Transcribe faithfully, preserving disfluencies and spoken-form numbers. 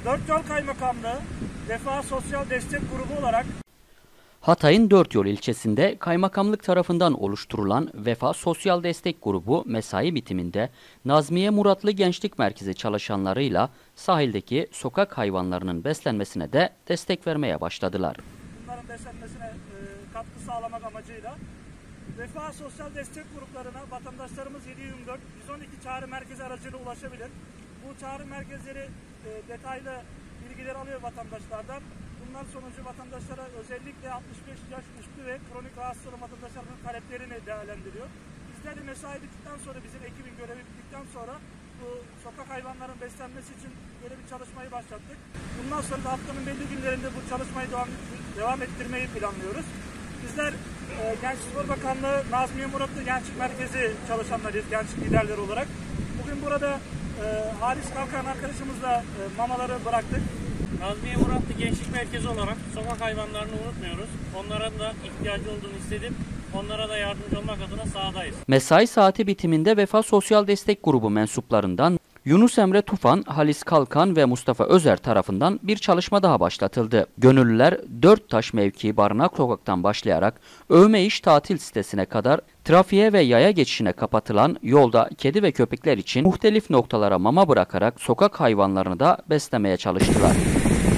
Dört Yol Kaymakamlığı Vefa Sosyal Destek Grubu olarak Hatay'ın Dört Yol ilçesinde kaymakamlık tarafından oluşturulan Vefa Sosyal Destek Grubu mesai bitiminde Nazmiye Muratlı Gençlik Merkezi çalışanlarıyla sahildeki sokak hayvanlarının beslenmesine de destek vermeye başladılar. Bunların beslenmesine e, katkı sağlamak amacıyla Vefa Sosyal Destek Gruplarına vatandaşlarımız yedi yirmi dört yüz on iki çağrı merkezi aracıyla ulaşabilir. Bu çağrı merkezleri e, detaylı bilgiler alıyor vatandaşlardan. Bunlar sonucu vatandaşlara özellikle altmış beş yaş üstü ve kronik rahatsız olan vatandaşların taleplerini değerlendiriyor. Bizler de mesai bittikten sonra, bizim ekibin görevi bittikten sonra bu sokak hayvanların beslenmesi için böyle bir çalışmayı başlattık. Bundan sonra da haftanın belli günlerinde bu çalışmayı devam, devam ettirmeyi planlıyoruz. Bizler e, Gençlik Spor Bakanlığı Nazmiye Muratlı Gençlik Merkezi çalışanlarıyız, gençlik liderleri olarak. Bugün burada e, Halis Kalkan arkadaşımızla e, mamaları bıraktık. Nazmiye Muratlı Gençlik Merkezi olarak sokak hayvanlarını unutmuyoruz. Onların da ihtiyacı olduğunu hissedip onlara da yardımcı olmak adına sahadayız. Mesai saati bitiminde Vefa Sosyal Destek Grubu mensuplarından Yunus Emre Tufan, Halis Kalkan ve Mustafa Özer tarafından bir çalışma daha başlatıldı. Gönüllüler Dörttaş mevkii Barınak Sokak'tan başlayarak Övme-İş tatil sitesine kadar trafiğe ve yaya geçişine kapatılan yolda kedi ve köpekler için muhtelif noktalara mama bırakarak sokak hayvanlarını da beslemeye çalıştılar.